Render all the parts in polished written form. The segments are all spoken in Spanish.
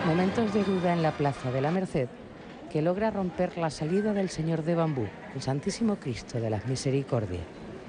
Momentos de duda en la Plaza de la Merced, que logra romper la salida del Señor de Bambú, el Santísimo Cristo de las Misericordias.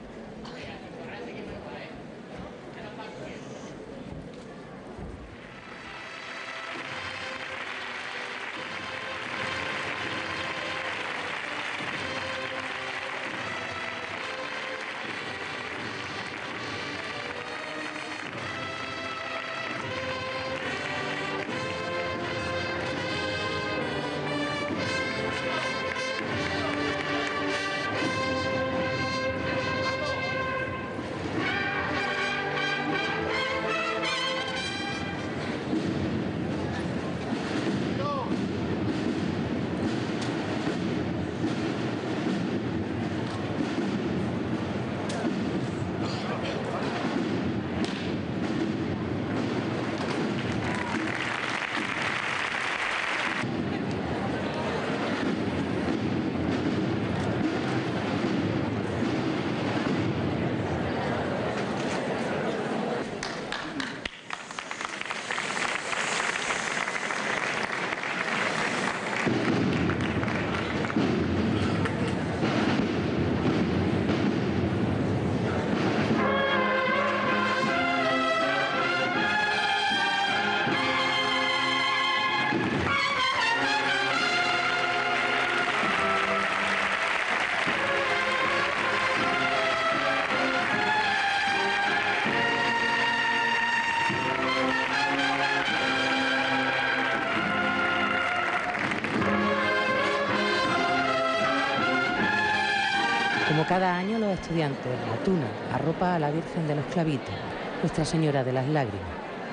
Como cada año, los estudiantes, la tuna, arropa a la Virgen de los Clavitos, Nuestra Señora de las Lágrimas.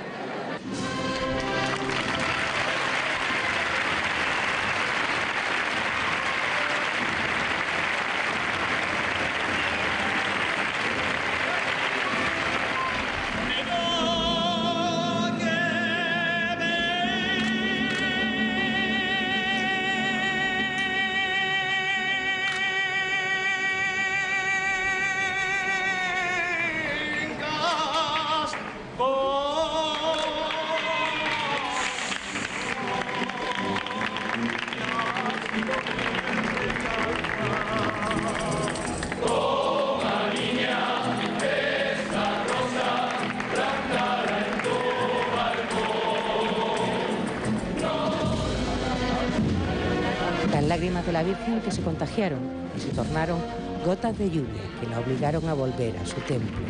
Las lágrimas de la Virgen que se contagiaron y se tornaron gotas de lluvia que la obligaron a volver a su templo.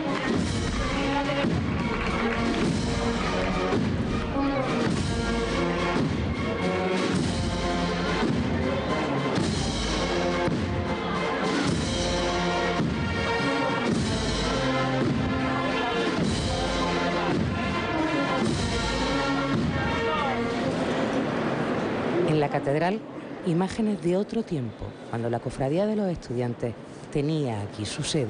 En la catedral, imágenes de otro tiempo, cuando la Cofradía de los Estudiantes tenía aquí su sede.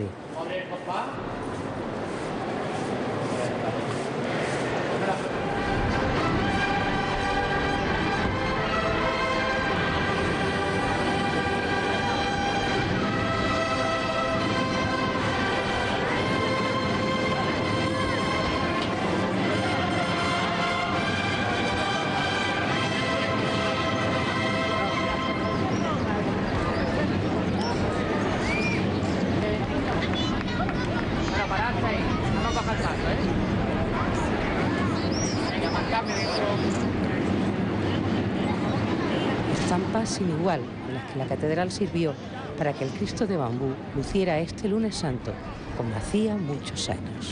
Estampas sin igual en las que la catedral sirvió para que el Cristo de Bambú luciera este lunes santo como hacía muchos años.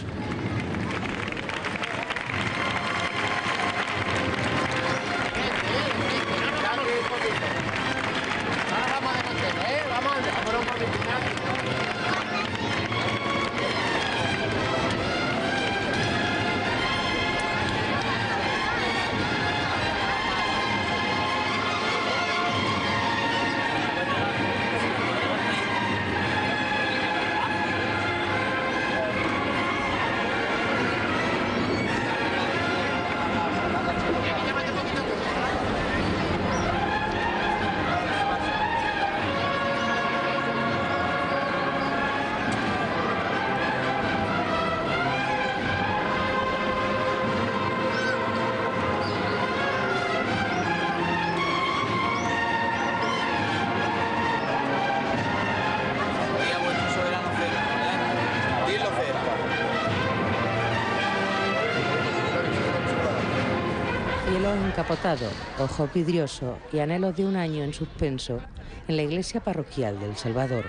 Cielos encapotados, ojos vidriosos y anhelos de un año en suspenso en la iglesia parroquial del Salvador.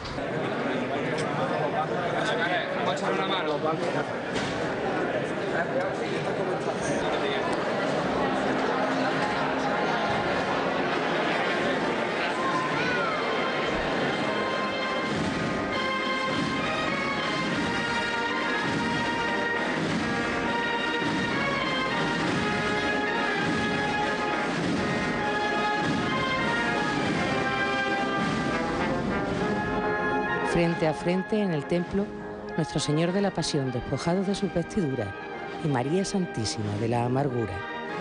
Frente a frente en el templo, Nuestro Señor de la Pasión despojado de sus vestiduras y María Santísima de la Amargura.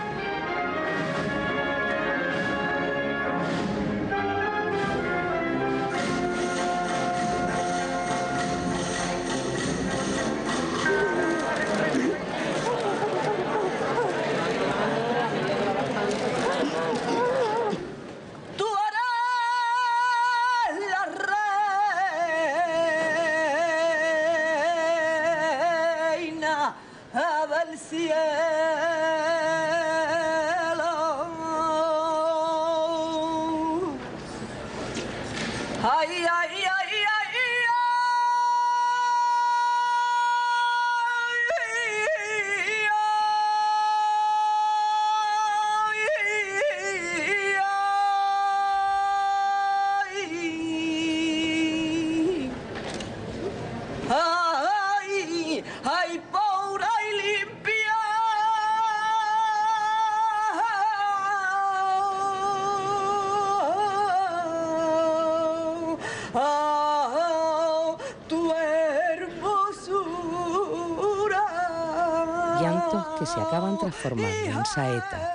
Llantos que se acaban transformando en saeta.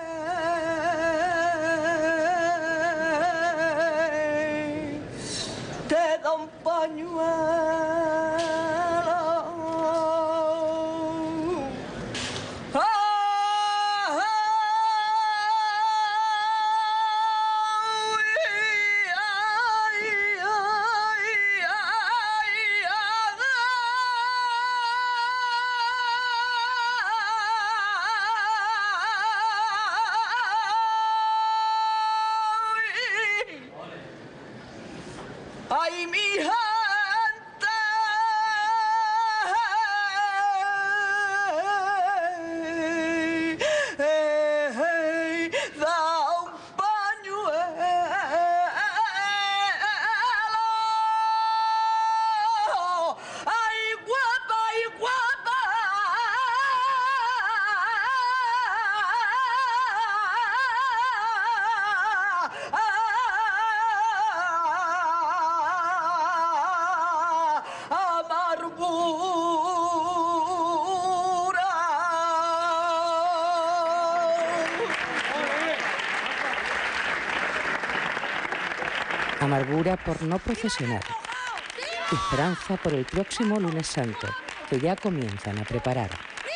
Te da un pañuelo. ¡Ay, mi gente! Da un pañuelo. ¡Ay, guapa, ay, guapa! Amargura por no procesionar. Esperanza por el próximo lunes santo, que ya comienzan a preparar.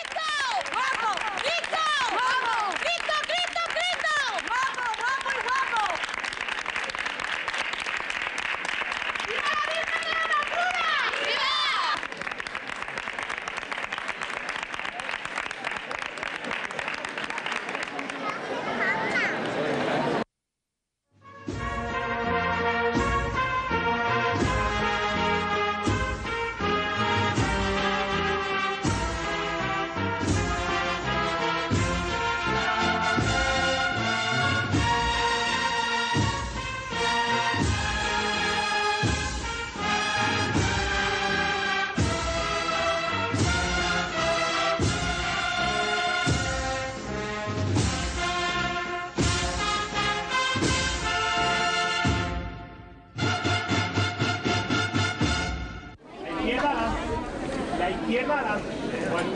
La izquierda adelante. Bueno.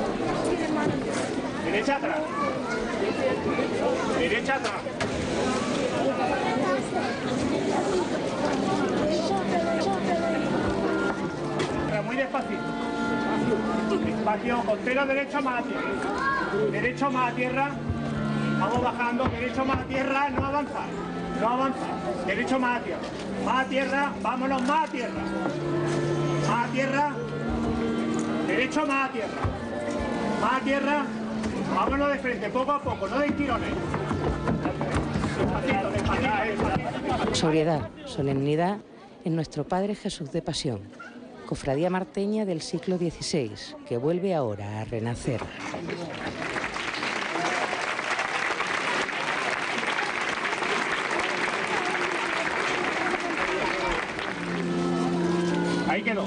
Derecha atrás. Derecha atrás. Pero muy despacito. Despacio, costero derecho más a tierra. Derecho más a tierra. Vamos bajando. Derecho más a tierra. No avanzar. No avanzar. Derecho más a tierra. Más a tierra. Vámonos más a tierra. Más a tierra. Derecho más a tierra. Más a tierra. Vámonos de frente, poco a poco, no de tirones. Despacito, despacito. Sobriedad, solemnidad en nuestro Padre Jesús de Pasión, cofradía marteña del siglo XVI, que vuelve ahora a renacer. Ahí quedó.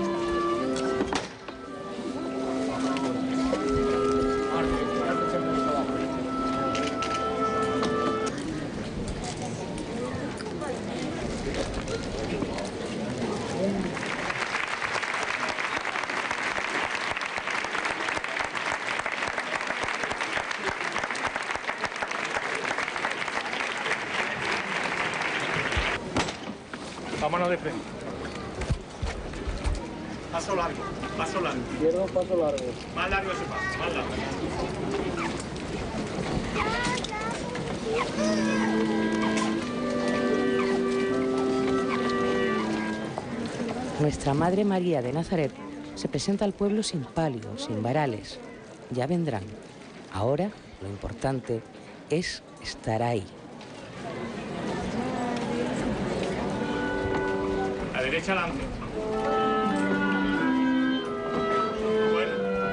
Vámonos de frente. Paso largo, paso largo. Izquierdo, paso largo. Más largo ese paso, más largo. Nuestra Madre María de Nazaret se presenta al pueblo sin palio, sin varales. Ya vendrán. Ahora lo importante es estar ahí. A derecha adelante. Bueno.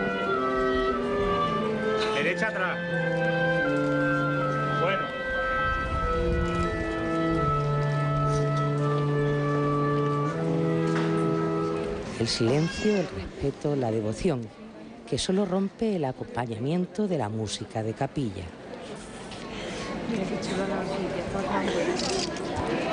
Derecha atrás. Bueno. El silencio, el respeto, la devoción, que solo rompe el acompañamiento de la música de capilla. Mira qué chulo la orquídea, está tan buena.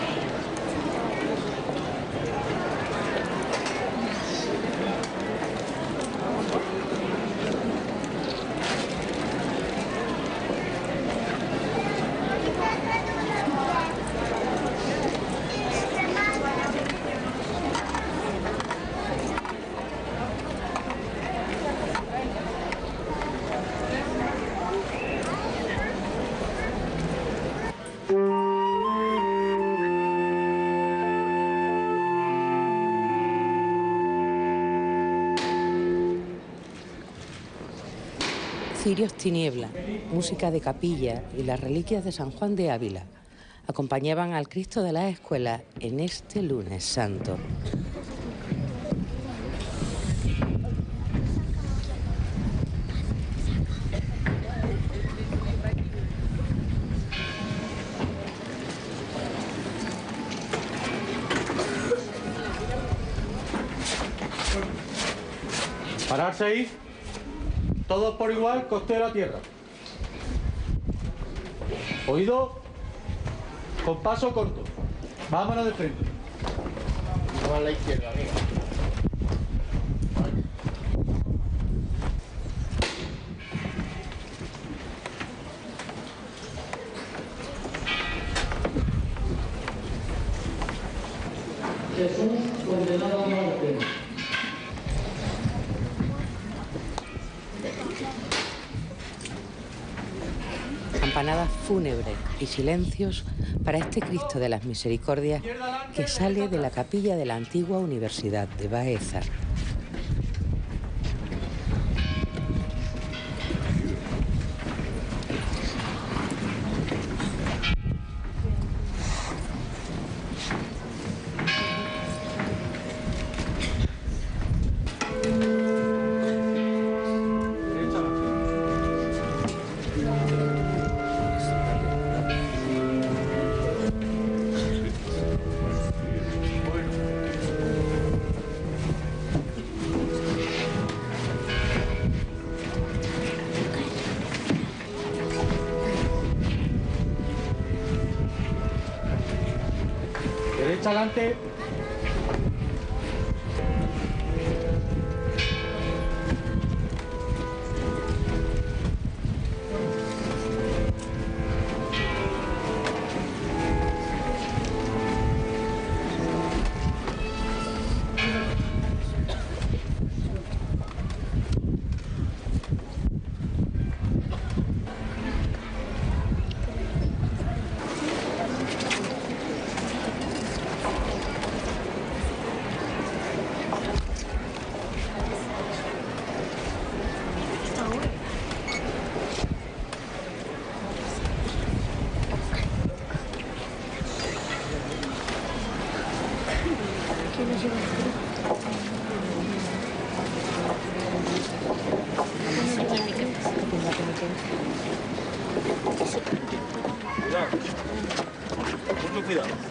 Cirios Tiniebla, música de capilla y las reliquias de San Juan de Ávila acompañaban al Cristo de las Escuelas en este lunes santo. Pararse ahí. Todos por igual, costero a tierra. Oído, con paso corto. Vámonos de frente. Vamos a la izquierda, amigo. Jesús condenado a muerte. Campanadas fúnebres y silencios para este Cristo de las Misericordias que sale de la capilla de la antigua Universidad de Baeza. Derecha adelante.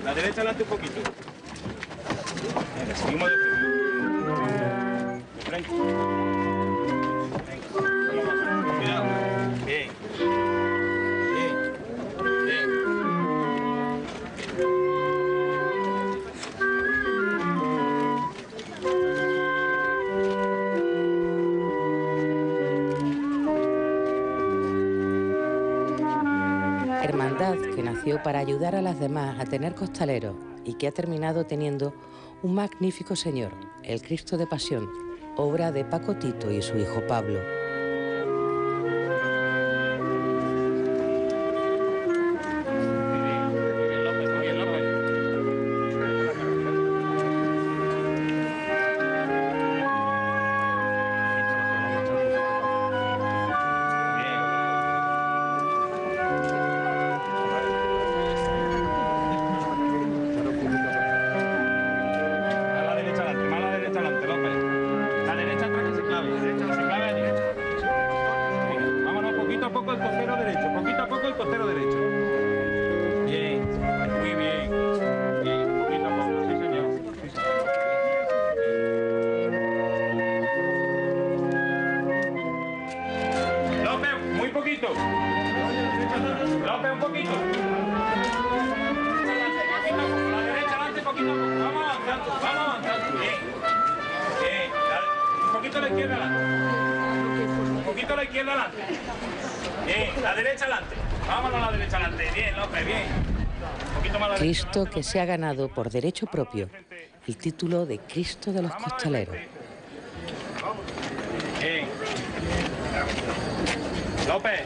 La derecha adelante un poquito. Venga, seguimos de frente. De frente. Venga. Cuidado. Bien. Bien. Bien. Hermandad que nació para ayudar a las demás a tener costaleros y que ha terminado teniendo un magnífico señor, el Cristo de Pasión, obra de Paco Tito y su hijo Pablo. Cristo que se ha ganado por derecho propio el título de Cristo de los Costaleros. López.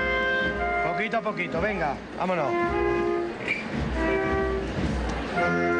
Poquito a poquito, venga, vámonos.